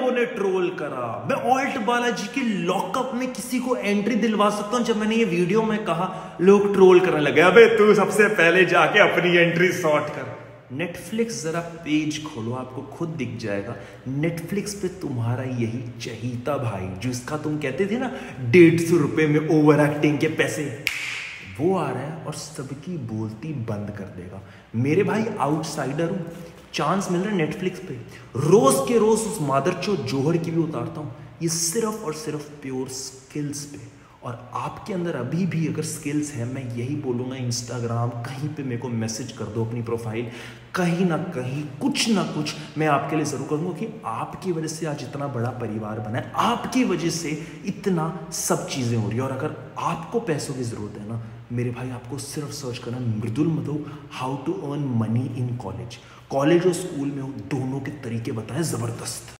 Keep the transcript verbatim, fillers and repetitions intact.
लोगों ने ट्रोल करा। मैं ऑल्ट बालाजी के लॉकअप में किसी को एंट्री दिलवा सकता हूं। जब मैंने ये वीडियो में कहा, लोग ट्रोल करने लगे, अबे तू सबसे पहले जाके अपनी एंट्री सॉर्ट कर। नेटफ्लिक्स जरा पेज खोलो, आपको खुद दिख जाएगा। नेटफ्लिक्स पे तुम्हारा यही चहीता भाई, जिसका तुम कहते थे ना डेढ़ सौ रुपए में ओवर एक्टिंग के पैसे, वो आ रहा है और सबकी बोलती बंद कर देगा। मेरे भाई आउटसाइडर हूं, चांस मिल रहा है नेटफ्लिक्स पे, रोज के रोज उस मादरचोद जोहर की भी उतारता हूं। ये सिर्फ और सिर्फ प्योर स्किल्स पे। और आपके अंदर अभी भी अगर स्किल्स है, मैं यही बोलूँगा, इंस्टाग्राम कहीं पे मेरे को मैसेज कर दो अपनी प्रोफाइल, कहीं ना कहीं कुछ ना कुछ मैं आपके लिए ज़रूर करूँगा। कि आपकी वजह से आज इतना बड़ा परिवार बना है, आपकी वजह से इतना सब चीज़ें हो रही है। और अगर आपको पैसों की ज़रूरत है ना मेरे भाई, आपको सिर्फ सर्च करना Mridul Madhu how to earn money in college. College और स्कूल में हो, दोनों के तरीके बताएं ज़बरदस्त।